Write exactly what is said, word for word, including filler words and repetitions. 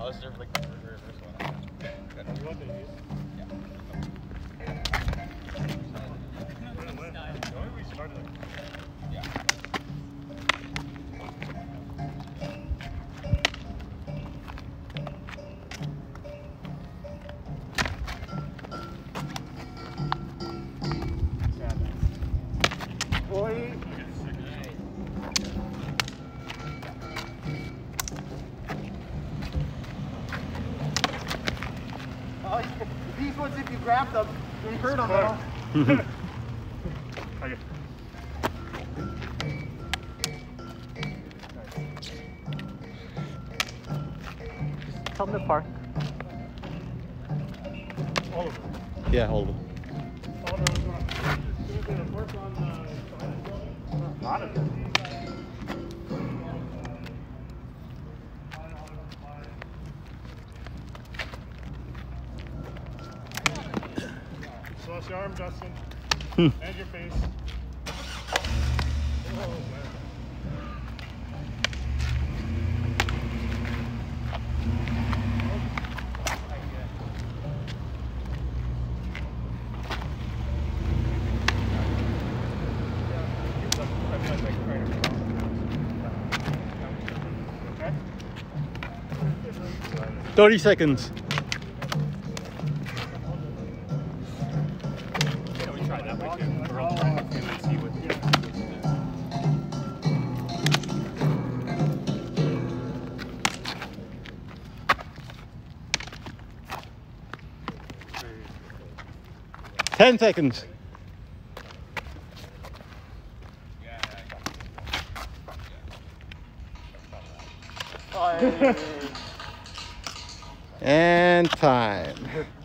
Oh, is there like the reverse one? You want the use? Yeah. Why don't we start like Yeah. Boy. Oh, these ones, if you grab them, they hurt them. Okay. Tell them to park. All of them. Yeah, all of them. All of them. Doing the work on the side of the building? A lot of them. Slosh your arm, Justin. And your face. Oh, man. thirty seconds. Yeah, we tried that way too. We're all trying to see what ten seconds. And time.